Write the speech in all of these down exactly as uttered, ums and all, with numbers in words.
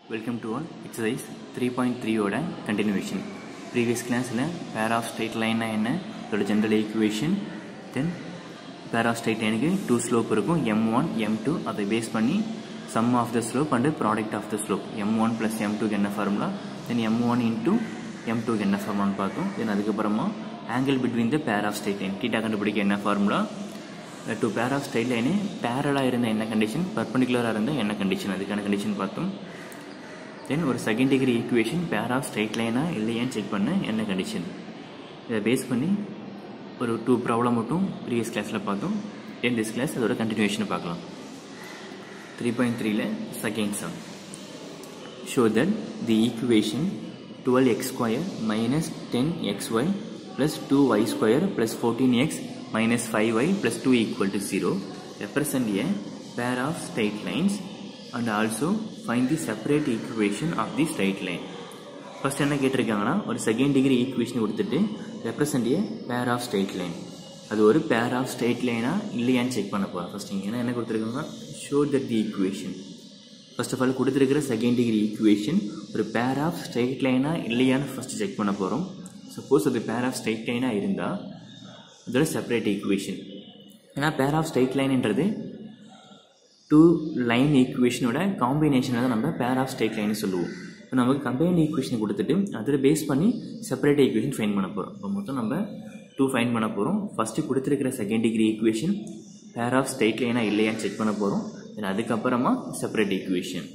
Welcome to all exercise three point three oda continuation. Previous class la pair of straight line na enna oda general equation, then pair of straight line ku two slope irukum m one m two adha base panni sum of the slope and product of the slope m one plus m two ku enna formula, then m one into m two ku enna formula nu paathom. Then adukapparama angle between the pair of straight line theta kandupidikka enna formula, two pair of straight line parallel ah irundha enna condition, perpendicular ah irundha enna condition, adukana condition paathom. Then ஒரு second degree equation pair of straight line இல்லையான்னு check பண்ண என்ன condition, இதை base பண்ணி ஒரு two problem மட்டும் previous கிளாஸில் பார்த்தோம். தென் திஸ் கிளாஸ் அதோட கண்டினியூஷனை பார்க்கலாம். த்ரீ பாயிண்ட் த்ரீல second sum. Show that the equation twelve X square minus ten X Y plus two Y square plus fourteen X minus five Y plus two equal to zero represent a pair of straight lines and also find the separate equation of the straight line. First என்ன கேட்டிருக்காங்கன்னா ஒரு second degree equation கொடுத்துட்டு represent a pair of straight line, அது ஒரு pair of straight line இல்லையான்னு check பண்ண போகிறோம். First இங்கே என்ன கொடுத்துருக்காங்க, show that the equation, first of all கொடுத்துருக்கிற செகண்ட் டிகிரி ஈக்குவேஷன் ஒரு pair of straight line இல்லையான்னு ஃபர்ஸ்ட் செக் பண்ண போகிறோம். சப்போஸ் அது pair of straight line இருந்தால் அதோட செப்பரேட் ஈக்குவேஷன், ஏன்னா pair of straight lineன்றது டூ லைன் ஈக்குவேஷனோட காம்பினேஷனை தான் நம்ம பேர் ஆஃப் ஸ்ட்ரைட் லைன் சொல்லுவோம். இப்போ நமக்கு கம்பைன்ட் ஈக்குவேஷன் கொடுத்துட்டு அதில் பேஸ் பண்ணி செப்பரேட் ஈக்குவேஷன் ஃபைன் பண்ண போகிறோம். இப்போ மொத்தம் நம்ம டூ ஃபைன் பண்ண போகிறோம். ஃபஸ்ட்டு கொடுத்துருக்கிற second degree equation pair of straight லைனாக இல்லையான்னு செக் பண்ண போகிறோம். தென் அதுக்கப்புறமா செப்பரேட் ஈக்குவேஷன்.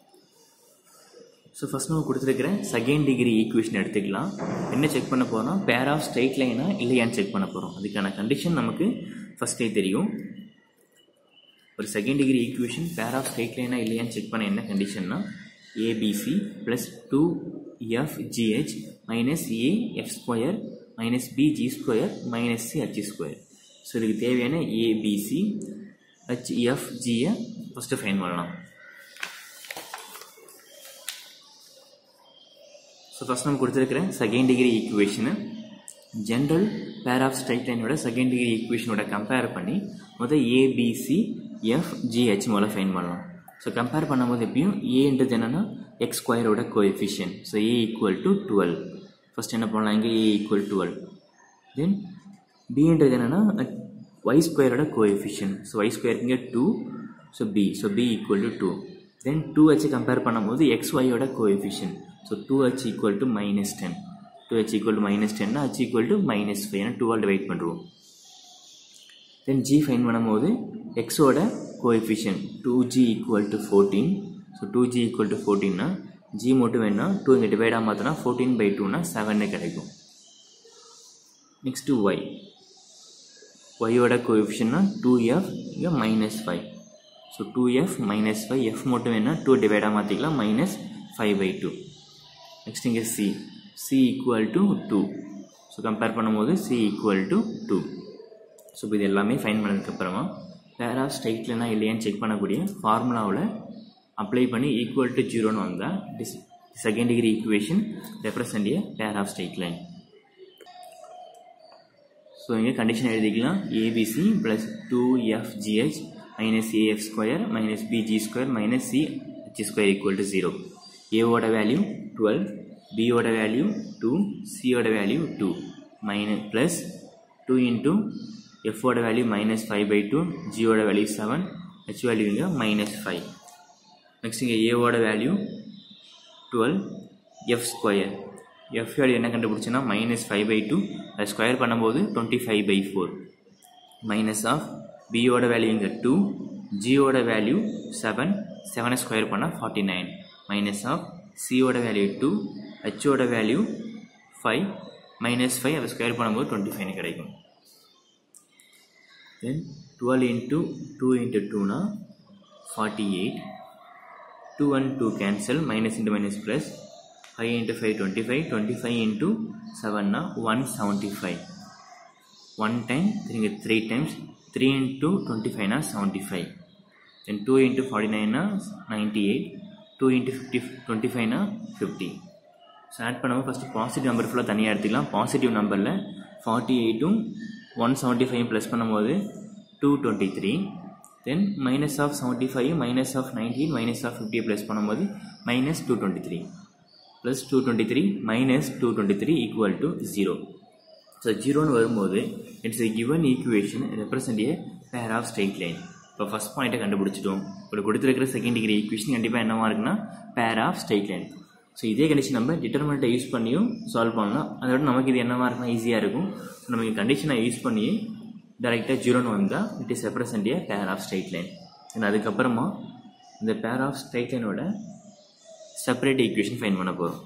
ஸோ ஃபஸ்ட் நம்ம கொடுத்துருக்கிற செகண்ட் டிகிரி ஈக்குவேஷன் எடுத்துக்கலாம். என்ன செக் பண்ண போகிறோம்னா பேர் ஆஃப் ஸ்ட்ரைட் லைனாக இல்லையான்னு செக் பண்ண போகிறோம். அதுக்கான கண்டிஷன் நமக்கு ஃபஸ்ட்டே தெரியும். ஒரு second degree equation pair of straight லைனா இல்லையான்னு செக் பண்ண என்ன கண்டிஷன்னா A B C plus two F G H minus A F square minus B G square minus C H square. So இதுக்கு தேவையான ஏபிசி ஹச் எஃப் ஜியை ஃபஸ்ட்டு ஃபைன் பண்ணலாம். ஸோ ஃபஸ்ட் நம்ம கொடுத்துருக்கிற second degree equation general pair of straight லைனோட second degree ஈக்குவேஷனோட compare பண்ணி முதல் ஏபிசி எஃப் ஜிஹெச் முதல்ல ஃபைன் பண்ணலாம். ஸோ கம்பேர் பண்ணும்போது எப்பயும் ஏன்றது என்னென்னா எக்ஸ் ஸ்கொயரோட coefficient. So A equal to twelve. First என்ன பண்ணலாம், இங்கே ஏ ஈக்குவல் டுவெல். தென் பின்றது என்னென்னா ஒய் ஸ்கொயரோட கோஎஃபிஷியன்ட். ஸோ ஒய் ஸ்கொயருக்கு இங்கே two. So B so B equal to two. Then two H compare பண்ணும்போது எக்ஸ் ஒய்யோட coefficient. So two H equal to minus ten. Two H equal to minus டென்னா H equal to minus five. ஏன்னா டூவால் divide பண்ணுறோம். Then G find பண்ணும்போது எக்ஸோட coefficient two G equal to fourteen. So two G equal to ஃபோர்டீன்னா G மட்டும் வேணுன்னா two இங்கே டிவைடாக மாற்றினா ஃபோர்டீன் பை டூனா செவன்னு கிடைக்கும். நெக்ஸ்ட்டு ஒய், ஒய்யோட கோஎஃபிஷியன்ட்னா டூ எஃப் இங்கே minus five. So two F minus five, F மட்டும் வேணுன்னா டூ டிவைடாக மாற்றிக்கலாம் minus five by two. Next இங்கே C, C equal to two. So compare பண்ணும்போது C equal to two. So இப்போ இது எல்லாமே ஃபைன் பண்ணதுக்கப்புறமா பேர் ஆஃப் ஸ்ட்ரைட் லைனா இல்லையான்னு செக் பண்ணக்கூடிய ஃபார்முலாவில் அப்ளை பண்ணி ஈக்குவல் டு ஜீரோன்னு வந்தால் this second degree equation represent a pair of straight line. So இங்கே கண்டிஷன் எழுதிக்கலாம், A B C plus two F G H minus A F square minus B G square minus C H square equal to zero. ஏவோட value twelve, பியோட value two, சியோட value two minus plus two into எஃபோட value minus five by two, ஜியோட value seven, H value இங்கே minus five. Next இங்கே ஏவோட value twelve, F square, F value என்ன கண்டுபிடிச்சுன்னா மைனஸ் ஃபைவ் பை டூ, அதை ஸ்கொயர் பண்ணும்போது twenty five by four minus of பியோட வேல்யூ இங்கே டூ, ஜியோட வேல்யூ செவன், செவனை ஸ்கொயர் பண்ணால் ஃபார்ட்டி நைன் மைனஸ் ஆஃப் சியோட வேல்யூ டூ, ஹெச்சோட வேல்யூ ஃபைவ் மைனஸ் ஃபைவ், அதை ஸ்கொயர் பண்ணும்போது டுவெண்ட்டி ஃபைவ்னு கிடைக்கும். Then twelve into two into two na forty-eight. two and two cancel, minus into minus plus. five into five twenty-five. twenty-five into seven na one seventy-five. one time three times. three into twenty-five na seventy-five. Then two into forty-nine na ninety-eight. two into fifty twenty-five na fifty. So add பண்ணும்போது first positive number ஃபுல்லாக தனியாக எடுத்துக்கலாம். Positive நம்பரில் forty எயிட்டும் one seventy five plus பண்ணும்போது two twenty three. Then minus of seventy five minus of nineteen minus of fifty plus பண்ணும்போது minus two twenty three plus two twenty three minus two twenty three equal to zero. So ஜீரோன்னு வரும்போது it's a given equation represent a pair of straight line. இப்போ first பாயிண்ட்டை கண்டுபிடிச்சிட்டோம். இப்போ கொடுத்துருக்கிற second degree equation கண்டிப்பாக என்னவா இருக்குன்னா pair of straight line. So இதே கண்டிஷன் நம்ம டிட்டர்மினண்ட்டை யூஸ் பண்ணியும் சால்வ் பண்ணலாம். அதோட நமக்கு இது என்னவா இருக்குன்னா ஈஸியாக இருக்கும். ஸோ நமக்கு கண்டிஷனை யூஸ் பண்ணி டேரெக்டாக ஜீரோன்னு வந்தால் it is represent a pair of straight line. தென் அதுக்கப்புறமா இந்த பேர் ஆஃப் ஸ்ட்ரெயிட் லைனோட செப்பரேட் ஈக்குவேஷன் ஃபைண்ட் பண்ண போகிறோம்.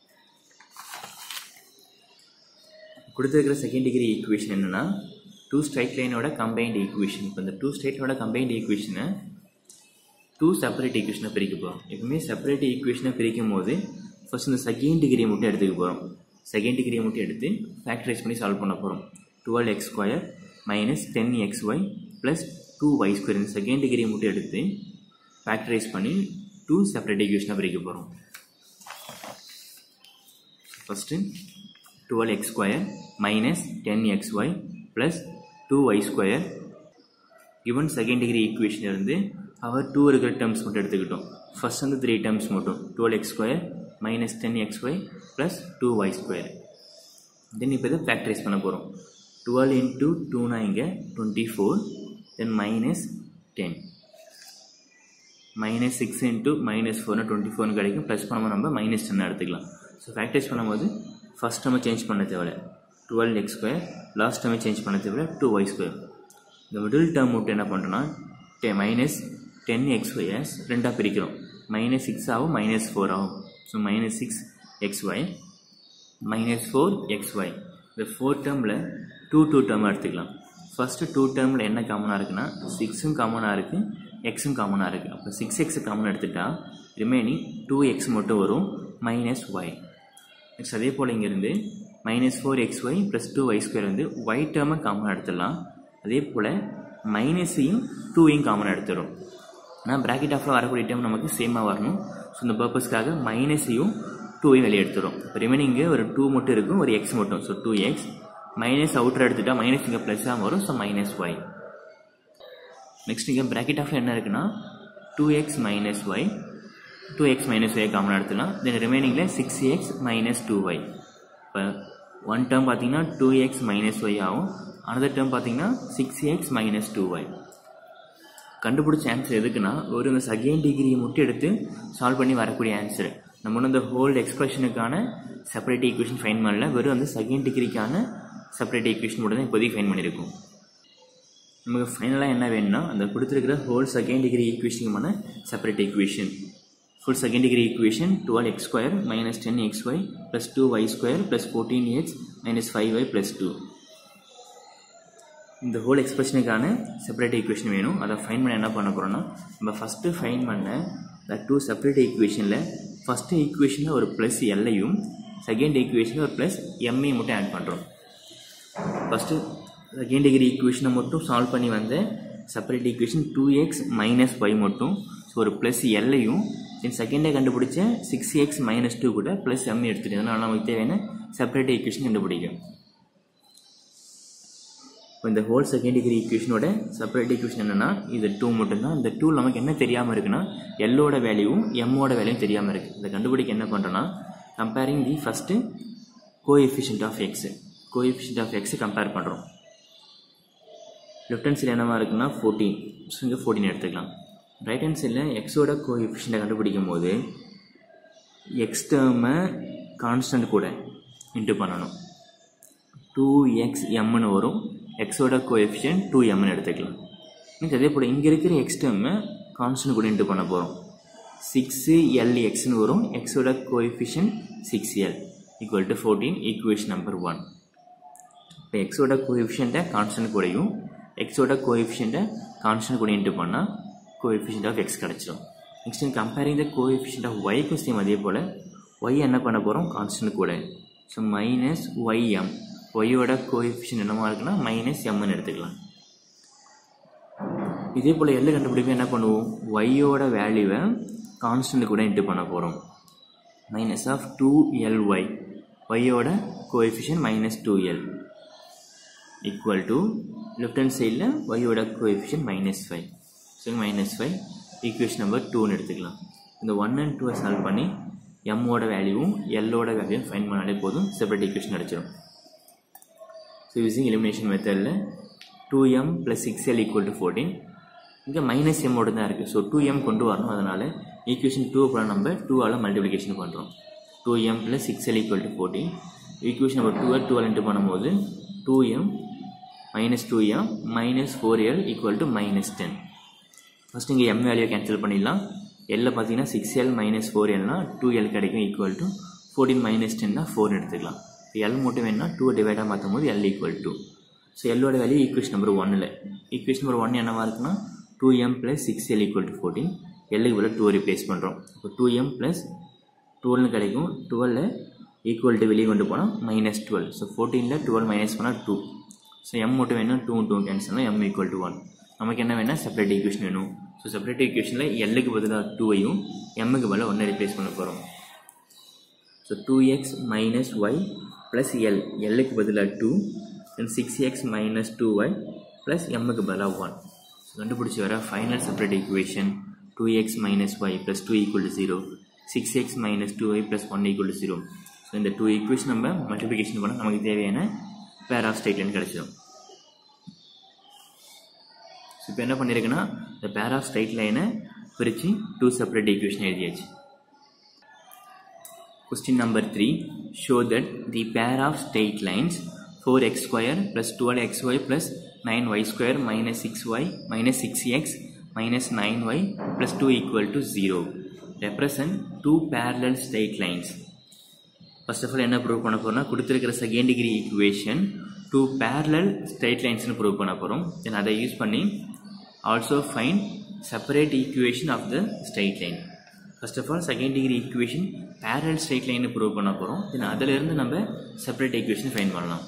கொடுத்துருக்கிற செகண்ட் டிகிரி ஈக்குவேஷன் என்னென்னா டூ ஸ்ட்ரைட் லைனோட கம்பைன்ட் ஈக்குவேஷன். இப்போ இந்த டூ ஸ்ட்ரைட் லைனோட கம்பைன்ட் ஈக்குவேஷனை டூ செப்பரேட் ஈக்குவேஷனை பிரிக்க போகிறோம். எப்பவுமே செப்பரேட் ஈக்குவேஷனை பிரிக்கும் போது ஃபர்ஸ்ட் இந்த செகண்ட் டிகிரியை மட்டும் எடுத்துக்க போகிறோம். செகண்ட் டிகிரியை மட்டும் எடுத்து ஃபேக்டரைஸ் பண்ணி சால்வ் பண்ண போகிறோம். Twelve X square minus ten X Y plus two Y square இந்த செகண்ட் டிகிரியை மட்டும் எடுத்து ஃபேக்டரைஸ் பண்ணி டூ செப்பரேட் ஈக்குவேஷனை பிரிக்க போகிறோம். First twelve X square minus ten X Y plus two Y square given second degree equation இருந்து அவர் டூ இருக்கிற டேர்ம்ஸ் மட்டும் எடுத்துக்கிட்டோம். ஃபர்ஸ்ட் வந்து த்ரீ டேர்ம்ஸ் மட்டும் twelve X square minus ten X Y plus two Y square. Then இப்போ இதை factorise பண்ண போகிறோம். டுவெல் இன்ட்டு டூனா இங்கே twenty four then minus ten minus six into minus ஃபோர்னா டுவெண்ட்டி ஃபோர்னு கிடைக்கும். ப்ளஸ் பண்ணும்போது நம்ம மைனஸ் டென் எடுத்துக்கலாம். ஸோ ஃபேக்டரைஸ் பண்ணும்போது ஃபஸ்ட் டைமை சேஞ்ச் பண்ண தேவை டுவெல் எக்ஸ் ஸ்கொயர், லாஸ்ட் டைமை சேஞ்ச் பண்ண தேவை டூ ஒய் ஸ்கொயர். இந்த மிடில் டேர்ம் மட்டும் என்ன பண்ணுறோன்னா டெ மைனஸ் டென் எக்ஸ் ஒய்ஸ் ரெண்டாக பிரிக்கிறோம். மைனஸ் சிக்ஸ் ஆகும் மைனஸ் ஃபோர் ஆகும். So minus six X Y minus four X Y. இந்த ஃபோர் டேர்மில் டூ டூ டேர்மாக எடுத்துக்கலாம். ஃபஸ்ட்டு டூ டேர்மில் என்ன காமனாக இருக்குன்னா சிக்ஸும் காமனாக இருக்குது எக்ஸும் காமனாக இருக்குது. அப்போ சிக்ஸ் எக்ஸு காமன் எடுத்துட்டா ரிமைனிங் டூ எக்ஸ் மட்டும் வரும் மைனஸ் ஒய். நெக்ஸ்ட் அதே போல் இங்கேருந்து minus four X Y plus two Y square வந்து ஒய் டேர்மை காமனாக எடுத்துடலாம். அதே போல் மைனஸையும் டூவையும் காமனாக எடுத்துடும். ஆனால் ப்ராக்கெட் ஆஃபில் வரக்கூடிய டேர்ம் நமக்கு சேமாக வரணும். ஸோ இந்த பர்பஸ்க்காக மைனஸையும் டூவையும் வெளியே எடுத்துடும். இப்போ ரிமைனிங்கு ஒரு டூ மட்டும் இருக்கும், ஒரு எக்ஸ் மட்டும். So two X minus outer எடுத்துட்டா மைனஸ் இங்கே ப்ளஸ்ஸாக வரும். So minus Y. நெக்ஸ்ட் இங்கே ப்ராக்கெட் ஆஃபில் என்ன இருக்குன்னா two X minus Y two X minus Y காமனாக எடுத்துலாம். தென் ரிமைனிங்கில் six X minus two Y. இப்போ ஒன் டேர்ம் பார்த்தீங்கன்னா டூ எக்ஸ் மைனஸ் ஒய் ஆகும். அனதர் டேர்ம் பார்த்தீங்கன்னா six X minus two Y. கண்டுபிடிச்ச ஆன்சர் எதுக்குன்னா ஒரு இந்த செகண்ட் டிகிரியை மட்டும் எடுத்து சால்வ் பண்ணி வரக்கூடிய ஆன்சர். நம்ம ஒன்றும் இந்த ஹோல் எக்ஸ்பிரஷனுக்கான செப்பரேட் ஈக்குவேஷன் ஃபைன் பண்ணல, வெறும் அந்த செகண்ட் டிகிரிக்கான செப்பரேட் ஈக்குவேஷன் மட்டும் தான் இப்போதைக்கு ஃபைன் பண்ணியிருக்கோம். நமக்கு ஃபைனலாக என்ன வேணும்னா அந்த கொடுத்துருக்கிற ஹோல் செகண்ட் டிகிரி ஈக்குவேஷனுக்கான separate equation. full second degree equation twelve x square minus ten x y plus two y square plus fourteen x minus five y plus two. இந்த ஹோல் எக்ஸ்பிரஷனுக்கான செப்பரேட் ஈக்குவேஷன் வேணும். அதை fine பண்ண என்ன பண்ண போகிறோம்னா நம்ம ஃபஸ்ட்டு ஃபைன் பண்ண இந்த டூ செப்பரேட் ஈக்குவேஷனில் ஃபஸ்ட்டு ஈக்குவேஷனில் ஒரு ப்ளஸ் எல்லையும் செகண்ட் ஈக்குவேஷனில் ஒரு ப்ளஸ் எம்ஐயும் மட்டும் ஆட் பண்ணுறோம். ஃபஸ்ட்டு செகண்ட் டிகிரி ஈக்குவேஷனை மட்டும் சால்வ் பண்ணி வந்த separate equation two X minus Y மட்டும். ஸோ ஒரு ப்ளஸ் எல்லையும் தென் செகண்டே கண்டுபிடிச்ச சிக்ஸ் எக்ஸ் மைனஸ் டூ கூட ப்ளஸ் எம் எடுத்துகிட்டு அதனால் நமக்கு தேவையான செப்பரேட் ஈக்குவேஷன் கண்டுபிடிக்கும். இப்போ இந்த ஹோல் செகண்ட் டிகிரி ஈக்குவேஷனோட செப்பரேட் ஈக்குவேஷன் என்னென்னா இது டூ மட்டும்தான். இந்த டூ நமக்கு என்ன தெரியாமல் இருக்குன்னா எல்லோட வேல்யூவும் எம்மோட வேல்யூவும் தெரியாமல் இருக்குது. இதை கண்டுபிடிக்க என்ன பண்ணுறோன்னா comparing the first coefficient of X coefficient of X compare பண்ணுறோம். லெஃப்ட் ஹேண்ட் சைடில் என்னவா இருக்குன்னா ஃபோர்டீன். ஸோ இங்கே ஃபோர்டீன் எடுத்துக்கலாம். ரைட் ஹேண்ட் சைடில் எக்ஸோட கோஎஃபிஷியண்ட்டை கண்டுபிடிக்கும் போது எக்ஸ் டேர்மை கான்ஸ்டன்ட் கூட இன்ட்டு பண்ணணும். டூ எக்ஸ் எம்னு வரும். எக்ஸோட கோஎஃபிஷியன்ட் டூ எம்னு எடுத்துக்கலாம். மீன்ஸ் அதே போல் இங்கே இருக்கிற எக்ஸ் டேர்மை கான்ஸ்டன்ட் கூட இன்ட்டு பண்ண போகிறோம். சிக்ஸு எல் எக்ஸ்னு வரும். எக்ஸோட coefficient six L equal to fourteen equation number one. இப்போ எக்ஸோட கோஎஃபிஷியண்ட்டை கான்ஸ்டன்ட் கூடயும் எக்ஸோட கோஎஃபிஷியண்ட்டை கான்ஸ்டன்ட் கூட இன்ட்டு பண்ணால் கோஎஃபிஷியன்ட் ஆஃப் எக்ஸ் கிடச்சிடும். Next comparing the coefficient of ஒய்க்கும் சேம் அதே போல் ஒய் என்ன பண்ண போகிறோம் கான்ஸ்டன்ட் கூட. ஸோ மைனஸ் ஒய் எம் ஒய்யோட கோஎஃபிஷியன்ட் என்னமா இருக்குன்னா மைனஸ் எம்னு எடுத்துக்கலாம். இதே போல் எல்லை கண்டுபிடிப்போம் என்ன பண்ணுவோம் ஒய்யோட வேல்யூவை கான்ஸ்டன்ட் கூட இன்ட்டு பண்ண போகிறோம். Minus of two L Y ஒய்யோட coefficient minus two L equal to left hand சைடில் ஒய்யோட coefficient minus five. So minus five equation number டூன்னு எடுத்துக்கலாம். இந்த ஒன் அண்ட் டூவை சால்வ் பண்ணி எம்மோட வேல்யூவும் எல்லோட வேல்யூவும் ஃபைன் பண்ணாலே போதும், செப்பரேட் ஈக்குவேஷன் அடிச்சிடும். ஸோ யூஸிங் எலிமினேஷன் மெத்தடில் two m plus six L equal to fourteen, இங்கே மைனஸ் எம்மோடு தான் இருக்குது. ஸோ டூ எம் கொண்டு வரணும், அதனால் ஈக்குவேஷன் டூ அப்புறம் நம்ம டூவால் மல்டிப்ளிகேஷன் பண்ணுறோம். Two m plus six L equal to fourteen, equation number டூவை டுவெல் இன்ட்டு பண்ணும்போது two m minus two m minus four l equal to minus ten. First இங்கே எம் வேல்யூ கேன்சல் பண்ணிடலாம். எல்ல பார்த்தீங்கன்னா சிக்ஸ் எல் மைனஸ் ஃபோர் எல்னா two l கிடைக்கும் equal to fourteen minus டென்னா ஃபோர்னு எடுத்துக்கலாம். இப்போ எல் மட்டும் வேணுன்னா டூ டிவைடாக மாற்றும் போது எல் ஈக்குவல் டூ. ஸோ எல்லோட வேல்யூ ஈக்குவேஷன் நம்பர் ஒன்னில், ஈக்குவேஷன் நம்பர் ஒன் என்னவா இருக்குன்னா two m plus six L equal to fourteen, எல்லுக்கு பதில் டூ ரிப்ளேஸ் பண்ணுறோம். இப்போ டூ எம் ப்ளஸ் டுவெல்னு கிடைக்கும். டுவெல்ல ஈக்குவல் டு வெளியே கொண்டு போனால் மைனஸ் டுவெல். ஸோ ஃபோர்டீனில் டுவெல் மைனஸ் பண்ணால் டூ. ஸோ எம் மட்டும் வேணும், டூ டூ கேன்சல்னா எம் ஈக்குவல் டு ஒன். நமக்கு என்ன வேணால் செப்பரேட் ஈக்குவேஷன் வேணும். ஸோ செப்பரேட் ஈக்குவேஷனில் எல்லுக்கு பதிலாக டூவையும் எம்முக்கு பதிலாக ஒன்றை ரிப்ளேஸ் பண்ண போகிறோம். So two X minus y plus l, எல்லுக்கு பதிலாக two, then six X minus two y plus எம்முக்கு பதிலாக ஒன். ஸோ கண்டுபிடிச்சி வர final separate equation two X minus y plus two equal to zero, six X minus two y plus one equal to zero. So இந்த two equation நம்ம multiplication பண்ணால் நமக்கு தேவையான பேர் ஆஃப் ஸ்ட்ரெயிட் லைன் கிடைச்சிடும். இப்போ என்ன பண்ணியிருக்குன்னா இந்த பேர் ஆஃப் ஸ்ட்ரெயிட் லைனை பிரித்து டூ செப்பரேட் ஈக்குவேஷன் எழுதியாச்சு. Question number three, show that the pair of straight lines four x square plus twelve x Y plus nine y square minus six y minus six X minus nine y plus two equal to zero represent two parallel straight lines. First of all என்ன prove பண்ண போகிறோம்னா கொடுத்துருக்கிற second degree equation two parallel straight லைன்ஸ்னு prove பண்ண போகிறோம். தென் அதை use பண்ணி also find separate equation of the straight line. First of all second degree equation parallel straight line prove பண்ண போறோம். then அதில இருந்து நம்ம separate equation find பண்ணலாம்.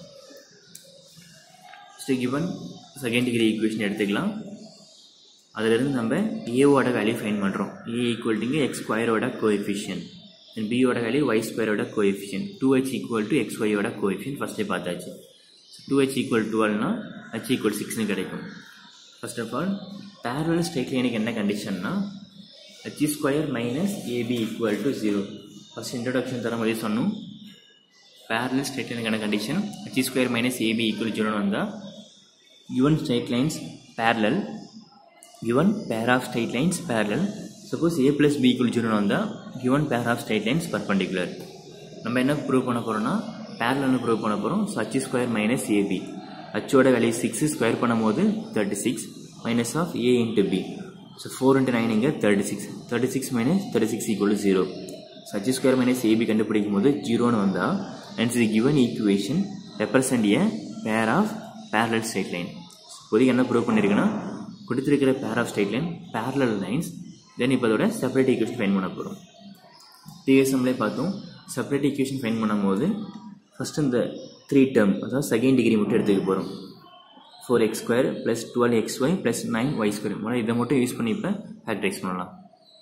so given second degree equation எடுத்துக்கலாம். அதில இருந்து நம்ம a ஓட வேல்யூ ஃபைண்ட் பண்றோம். a equal to x square ஓட கோஎஃபிஷியன்ட், then b ஓட வேல்யூ y square ஓட coefficient, two h equal to xy ஓட கோஎஃபிஷியன்ட் ஃபர்ஸ்டே பார்த்தாச்சு. two h equal to twelve னா h equal six னு கிடைக்கும். First of all, parallel straight line என்ன கண்டிஷன்னா h square minus ab equal to zero. First introduction தரம் அதே சொன்னோம். Parallel straight line என்ன condition h square minus ab equal to zero வந்தா given straight lines parallel, given pair of straight lines parallel, suppose a plus b equal to zero வந்தா given pair of straight lines perpendicular. நம்ம என்ன prove பண்ண போறோம்னா parallel னு prove பண்ண போறோம். So h square minus ab, h ஓட value six square பண்ணும்போது thirty-six minus of a into b. So four into nine இங்க thirty-six. thirty-six minus thirty-six equal to zero. So h square minus ab கண்டுபிடிக்கும் போது zero னு வந்தா hence the given equation represent a pair of parallel straight line. இப்போதைக்கு என்ன prove பண்ணிருக்குன்னா கொடுத்திருக்கிற pair of straight line parallel lines. then இப்போ அதோட separate equation find பண்ண போறோம். previous சம்லே பார்த்தோம் separate equation find பண்ணும்போது first இந்த three term அதாவது செகண்ட் டிகிரி மட்டும் எடுத்துக்க போறோம். four x square plus twelve x y plus nine y square. முதல்ல இதை மட்டும் யூஸ் பண்ணி இப்போ ஃபேக்டரைஸ் பண்ணலாம்.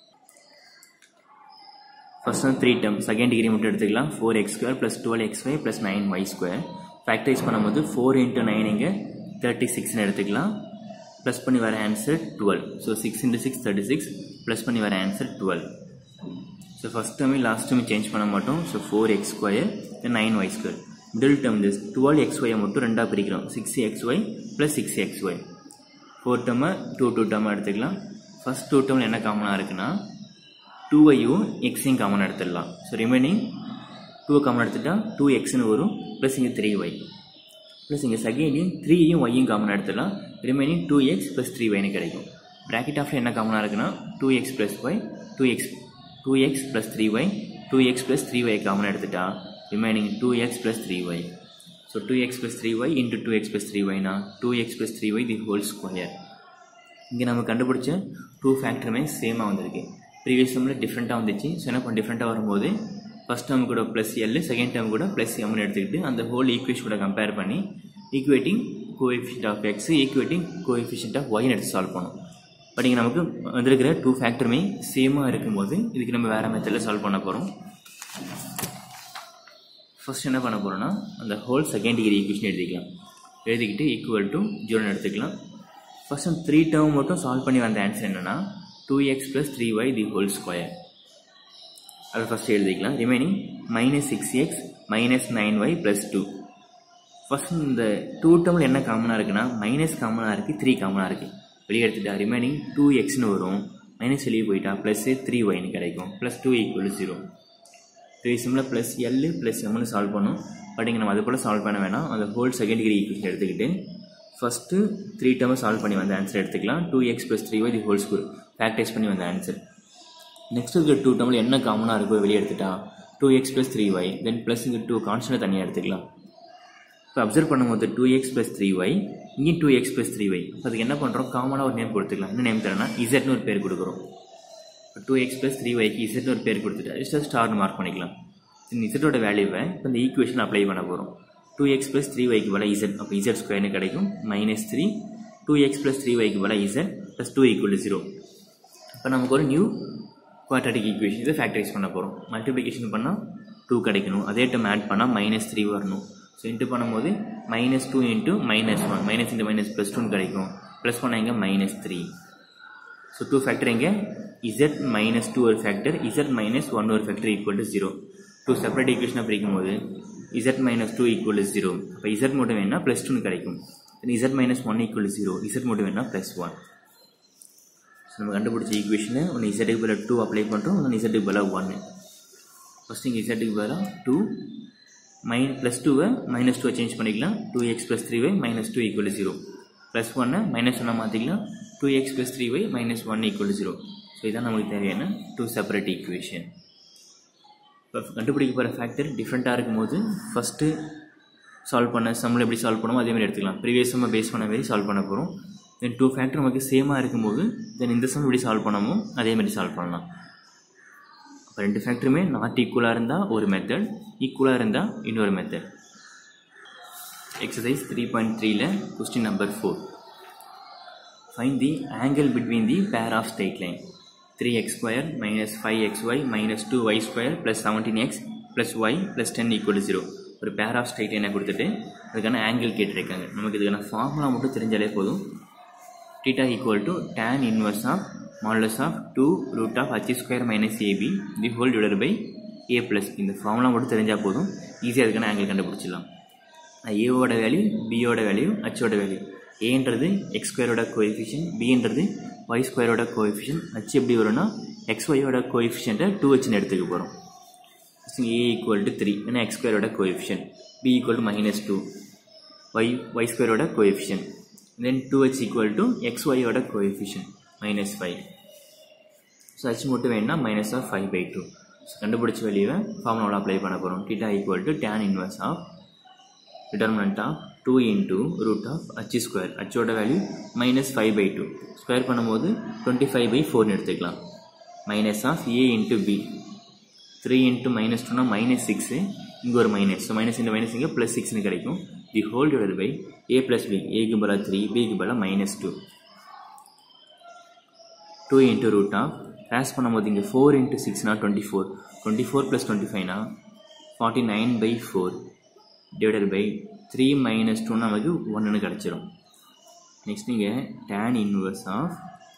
ஃபர்ஸ்ட் வந்து த்ரீ டேர்ம் செகண்ட் டிகிரி மட்டும் எடுத்துக்கலாம். four x square plus twelve x y plus nine y square. Factorise பண்ணும்போது four into nine இங்கே thirty-six னு எடுத்துக்கலாம். ப்ளஸ் பண்ணி வர answer twelve. So six into six thirty-six, plus பண்ணி வர ஆன்சர் twelve. ஸோ ஃபர்ஸ்ட் டேர்மே லாஸ்ட் டேர்மே சேஞ்ச் பண்ண மாட்டோம். So four x square then nine y square. middle term this twelve x y மட்டும் ரெண்டா பிரிக்கிறோம். six x y plus six x y. fourth term two two term எடுத்துக்கலாம். first two term என்ன காமனா இருக்குன்னா two ஐயும் x ஐயும் காமனா எடுத்துடலாம். ஸோ ரிமைனிங் two காமனா எடுத்துட்டா two x னு வரும் ப்ளஸ் இங்கே three y ப்ளஸ் இங்கே செகண்டையும் three ஐயும் y யும் காமனா எடுத்துடலாம். ரிமைனிங் two x ப்ளஸ் three y னு கிடைக்கும். பிராக்கெட் ஆஃப்ல என்ன காமனா இருக்குன்னா two x plus y, two x two x plus three y, two x plus three y காமனா எடுத்துட்டா remaining two x plus three y. So two x plus three y into two x plus three y na two x plus three y the whole square. இங்க நம்ம கண்டுபிடிச்ச two ஃபேக்டருமே சேமா வந்திருக்கு. previous termல டிஃபரண்டா வந்துச்சு. So என்ன பண்ண டிஃபரண்டா வரும்போது first term கூட plus l, second term கூட plus m னு எடுத்துக்கிட்டு அந்த whole equation கூட கம்பேர் பண்ணி equating coefficient of x, equating coefficient of y னு எடுத்து சால்வ் பண்ணோம். பட் இங்க நமக்கு வந்திருக்கிற two ஃபேக்டருமே சேமா இருக்கும்போது இதுக்கு நம்ம வேற மெத்தட்ல சால்வ் பண்ண போறோம். ஃபர்ஸ்ட் என்ன பண்ண போறோம்னா அந்த ஹோல் செகண்ட் டிகிரி ஈக்குவேஷன் எழுதிக்கலாம். எழுதிக்கிட்டு ஈக்குவல் டு ஜீரோ எடுத்துக்கலாம். ஃபர்ஸ்ட் த்ரீ டேர்ம் மட்டும் சால்வ் பண்ணி வந்த ஆன்சர் என்னன்னா two x plus three y the whole square. அதை ஃபஸ்ட் எழுதிக்கலாம். Remaining minus six X minus nine y plus two. First இந்த டூ டேர்மில் என்ன காமனாக இருக்குன்னா மைனஸ் காமனாக இருக்குது, த்ரீ காமனாக இருக்குது. வெளியே எடுத்துட்டா ரிமைனிங் டூ எக்ஸ்னு வரும், மைனஸ் வெளியே போயிட்டா ப்ளஸ் த்ரீ ஒய்னு கிடைக்கும். Plus two equal zero. Three சிம்மில் ப்ளஸ் எல் ப்ளஸ் எம்னு சால்வ் பண்ணும். பட் இங்கே நம்ம அது போல் சால்வ் பண்ண வேணாம். அந்த ஹோல் செகண்ட் டிகிரி ஈக்குவேஷன் எடுத்துக்கிட்டு ஃபஸ்ட்டு த்ரீ டேர்மை சால்வ் பண்ணி வந்த ஆன்சர் எடுத்துக்கலாம். Two x plus three y the whole square factorise பண்ணி வந்த ஆன்சர். நெக்ஸ்ட் இருக்கிற டூ டேர்மில் என்ன காமனாக இருக்கோ வெளியே எடுத்துட்டா two x plus three y then plus இங்கே டூ கான்ஸ்டன்ட் தனியாக எடுத்துக்கலாம். இப்போ அப்சர்வ் பண்ணும்போது two x plus three y இங்கே two x plus three y. இப்போ அதுக்கு என்ன பண்ணுறோம், காமனாக ஒரு நேம் கொடுத்துக்கலாம். என்ன நேம் தரேன்னா இசட்னு ஒரு பேர் கொடுக்குறோம். இப்போ டூ எக்ஸ் ப்ளஸ் த்ரீ ஒய்க்கு இசட்னு ஒரு பேர் கொடுத்துட்டு ஜஸ்ட் ஸ்டார்னு மார்க் பண்ணிக்கலாம். இந்த இசட்டோட வேல்யூவை இப்போ இந்த ஈக்குவேஷன் அப்ளை பண்ண போகிறோம். டூ எக்ஸ் ப்ளஸ் த்ரீ ஒய்க்கு பதிலாக இசட், அப்போ இசட் ஸ்கொயர்னு கிடைக்கும். Minus three two x plus three ஒய்க்கு பதிலாக z plus two equal to zero. இப்போ நமக்கு ஒரு நியூ குவாட்ராட்டிக் ஈக்குவேஷன் இதை ஃபேக்டரைஸ் பண்ண போகிறோம். மல்டிப்ளிகேஷன் பண்ணால் டூ கிடைக்கணும், அதே டைம் ஆட் பண்ணால் மைனஸ் த்ரீ வரணும். ஸோ இன்ட்டு பண்ணும்போது minus two into minus one, minus into minus plus டூன்னு கிடைக்கும். ப்ளஸ் பண்ணால் இங்கே minus three. So two factor இங்கே இசட் மைனஸ் டூ ஒரு ஃபேக்டர், இசட் மைனஸ் ஒன் ஒரு factor equal to zero. Two separate ஈக்குவேஷனாக பிரிக்கும் போது z minus two equal to zero. அப்போ இசட் மட்டும் வேணால் ப்ளஸ் டூன்னு கிடைக்கும். Z minus one equal to zero, z மட்டும் வேணால் ப்ளஸ் ஒன். ஸோ நம்ம கண்டுபிடிச்ச ஈக்குவேஷனை ஒன்று இசட்டுக்கு பதிலாக டூ அப்ளை பண்ணுறோம், ஒன்று இசட்டுக்கு பதிலாக ஒன்று. ஃபஸ்ட் இங்கே இசட்டுக்கு பதிலாக டூ மைன் ப்ளஸ் டூவை மைனஸ் டூவை சேஞ்ச் பண்ணிக்கலாம். Two x plus three y minus two equal to zero. Plus ஒன்னை மைனஸ் ஒன்னை மாற்றிக்கலாம். Two x plus three y minus one equal to zero. So இதான் நமக்கு தேவையான டூ செப்பரேட் ஈக்குவேஷன். இப்போ கண்டுபிடிக்க போகிற ஃபேக்டர் டிஃப்ரெண்ட்டாக இருக்கும்போது ஃபஸ்ட்டு சால்வ் பண்ண சம்மில் எப்படி சால்வ் பண்ணுமோ அதேமாதிரி எடுத்துக்கலாம். ப்ரீவியஸ் சம்மை பேஸ் பண்ண மாதிரி சால்வ் பண்ண போகிறோம். தென் டூ ஃபேக்டர் நமக்கு சேமாக இருக்கும்போது தென் இந்த சம் எப்படி சால்வ் பண்ணமோ அதேமாதிரி சால்வ் பண்ணலாம். இப்போ ரெண்டு ஃபேக்டருமே நாட் ஈக்குவலாக இருந்தால் ஒரு மெத்தட், ஈக்குவலாக இருந்தால் இன்னொரு மெத்தட். எக்ஸசைஸ் த்ரீ பாயிண்ட் த்ரீல question number four. Find the angle between the pair of straight line three x square minus five x Y minus two Y square plus seventeen x plus y plus ten equal to zero. ஒரு pair of straight லைனை கொடுத்துட்டு அதுக்கான angle கேட்டிருக்காங்க. நமக்கு இதுக்கான formula மட்டும் தெரிஞ்சாலே போதும். theta equal to tan inverse of modulus of two root of h square minus ab the whole divided by a plus. இந்த ஃபார்முலா மட்டும் தெரிஞ்சால் போதும், ஈஸியாக அதுக்கான ஆங்கிள் கண்டுபிடிச்சிடலாம். ஏவோட வேல்யூ, பியோட வேல்யூ, ஹச்சோட வேல்யூ. ஏன்றது எக்ஸ் ஸ்கொயரோட கோஎஃபிஷியன்ட், பின்றது ஒய் ஸ்கொயரோட கோஎஃபிஷியன்ட், ஹச் எப்படி வரும்னா எக்ஸ் ஒய்யோட கோஎஃபிஷியன்ட்டை டூ ஹெச்னு எடுத்துக்க போகிறோம். ஏ ஈக்குவல் டு த்ரீ ஏன்னா எக்ஸ் ஸ்கொயரோட coefficient, b equal to minus two y y ஸ்கொயரோட coefficient, then two h equal to xy ஓட coefficient minus five. so h மட்டும் வேணும்னா minus of five by two. so கண்டுபிடிச்ச வேல்யூவை ஃபார்முலாவில் apply பண்ண போகிறோம். theta equal to tan inverse of determinant of two into root of h square, h ஓட value minus five by two, square பண்ணும்போது twenty-five by four எடுத்துக்கலாம். minus of a into b, three into minus two னா minus six, இங்கே ஒரு minus, so minus இந்த minus இங்கே plus சிக்ஸ்னு கிடைக்கும். The whole divided by a plus b, ஏக்கு பதிலாக த்ரீ, பிக்கு பதிலாக minus two. Two into root of cross பண்ணும்போது இங்கே ஃபோர் இன்ட்டு சிக்ஸ்னா twenty four, twenty four plus twenty ஃபைவ்னா forty nine by four divided by three minus டூன்னா நமக்கு ஒன்றுன்னு கிடச்சிரும். நெக்ஸ்ட் இங்கே tan inverse of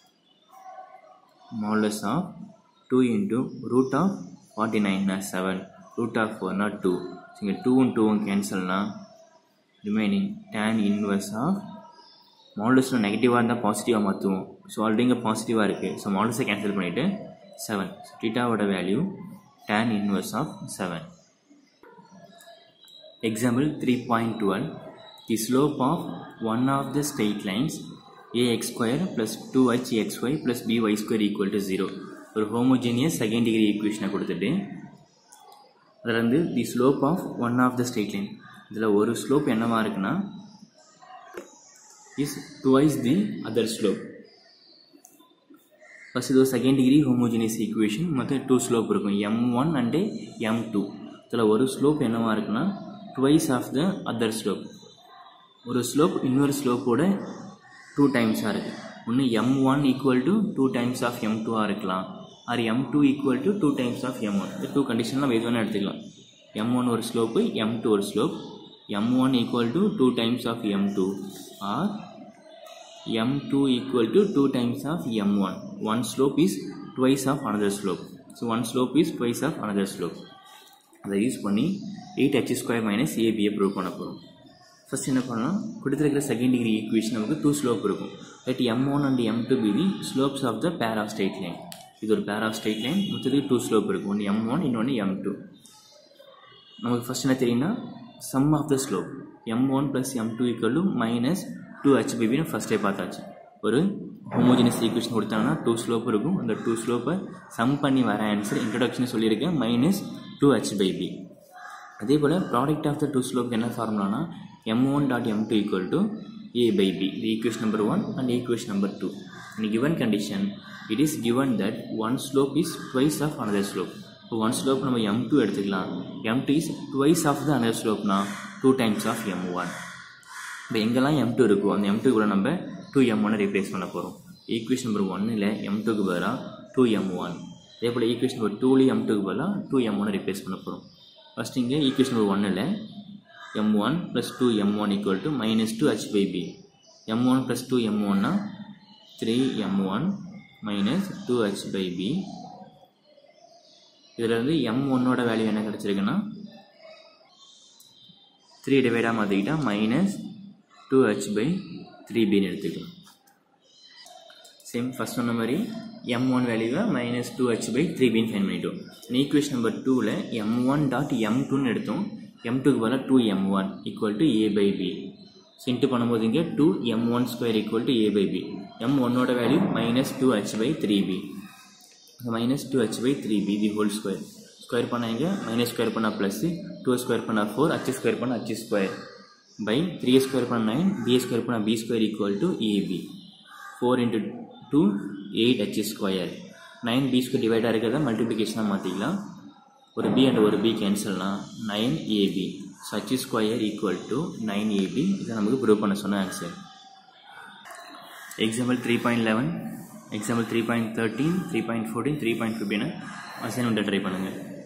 modulus of two into root of forty நைன்னா seven, root of four not two. so இங்க two and two கேன்சல்னா remaining tan inverse of modulus நெகட்டிவாக இருந்தால் பாசிட்டிவாக மாற்றுவோம். ஸோ ஆல்ரெடி இங்கே பாசிட்டிவாக இருக்குது, ஸோ மாடுலஸை கேன்சல் பண்ணிவிட்டு செவன். ஸோ டீட்டாவோட value tan inverse of seven. Example three point twelve. The slope of one of the straight lines ax square plus two h xy plus by square equal to zero. ஒரு homogeneous second degree ஈக்குவேஷனை கொடுத்துட்டு அதில் வந்து the slope of one of the straight line, இதில் ஒரு slope என்னவா இருக்குன்னா is twice the other slope. First இது ஒரு செகண்ட் டிகிரி ஹோமோஜினியஸ் ஈக்குவேஷன், மொத்தம் டூ ஸ்லோப் இருக்கும், m one and m two. இதில் ஒரு ஸ்லோப் என்னவா இருக்குன்னா twice of the other slope. ஒரு ஸ்லோப் இன்னொரு ஸ்லோப்போட டூ டைம்ஸாக இருக்குது. ஒன்று m one equal to two times of m டூவாக இருக்கலாம், or m two equal to two times of m one. இந்த டூ கண்டிஷன்லாம் எது வேணால் எடுத்துக்கலாம். எம் ஒன் ஒரு ஸ்லோப்பு, எம் டூ ஒரு slope. M one equal to two times of m two or m two equal to two times of m one. One slope is twice of another slope. So one slope is twice of another slope. அதை use பண்ணி eight H square minus ஏபியை prove பண்ண போகிறோம். First என்ன பண்ணலாம், கொடுத்துருக்கிற second degree equation நமக்கு two slope இருக்கும். Let m one and m two be the slopes of the pair of straight line. இது ஒரு பேர் ஆஃப் ஸ்ட்ரெயிட் லைன், மொத்தத்துக்கு டூ ஸ்லோப் இருக்கும். ஒன்று எம் ஒன், இன்னொன்று எம் டூ. நமக்கு ஃபர்ஸ்ட் என்ன தெரியும்னா, sum of the slope m one plus m two equal to minus two h பிபின்னு ஃபஸ்ட்டே பார்த்தாச்சு. ஒரு ஹோமோஜினஸ் ஈக்குவேஷன் கொடுத்தாங்கன்னா டூ ஸ்லோப் இருக்கும். அந்த டூ ஸ்லோப்பை சம் பண்ணி வர ஆன்சர் இன்ட்ரடக்ஷன் சொல்லியிருக்கேன், minus two H by b. அதே போல் product of the two slope என்ன ஃபார்முலானா m one dot m two equal to A by b. இது equation number one and equation number two. In given condition it is given that one slope is twice of another slope. இப்போ one slope நம்ம m two எடுத்துக்கலாம். M two is twice of the another slopeனா two times of m one. இப்போ எங்கெல்லாம் M two இருக்கோ அந்த M two கூட நம்ம டூ எம் ஒன்னை ரீப்ளேஸ் பண்ண போகிறோம். ஈக்குவேஷன் நம்பர் ஒன்னில் எம் டூக்கு பதிலாக டூ எம் ஒன். அதே போல் ஈக்குவேஷன் நம்பர் டூலேயும் எம் டூக்கு பதிலாக டூ எம் ஒன்னை ரீப்ளேஸ் பண்ண போகிறோம். ஃபஸ்ட் இங்கே ஈக்குவேஷன் நம்பர் ஒன்னில் M one plus two M one equal to minus two H by B. M one plus two M ஒன்னா three M one minus two H by B. இதில் இருந்து M ஒன்னோட value என்ன கிடச்சிருக்குன்னா three டிவைடாக மாற்றிக்கிட்டா minus two H by three பின்னு எடுத்துக்கலாம். சேம் ஃபஸ்ட் சொன்ன மாதிரி எம் ஒன் வேல்யூவை minus two H by three பின்னு ஃபைன் பண்ணிட்டோம். ஈக்குவேஷன் நம்பர் டூவில் எம் ஒன் டாட் எம் டூன்னு எடுத்தோம். எம் டூக்கு பதிலாக two M one equal to A by B. So into பண்ணும்போது இங்கே two M one square equal to A by B. M ஒன்னோட value minus two H by three B. Minus two H by three B the whole square. Square பண்ணால் இங்கே minus square பண்ணால் plus, two square பண்ணால் four, H square பண்ணால் H square by three square பண்ணால் nine, B square பண்ணால் B square equal to AB. Four into two eight H square. Nine B square டிவைடாக இருக்கிறத மல்டிப்ளிகேஷனாக மாற்றிக்கலாம். ஒரு பி அண்ட் ஒரு பி கேன்சல்னா nine AB. So H square equal to nine AB. இதை நமக்கு ப்ரூவ் பண்ண சொன்ன answer. Example three point eleven, example three point thirteen, three point fourteen, three point fifteen அசைன்மெண்ட்டை ட்ரை பண்ணுங்கள்.